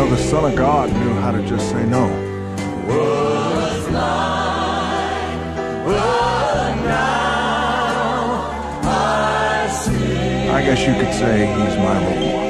Well, the Son of God knew how to just say no. Was blind, but now I see. I guess you could say he's my Lord.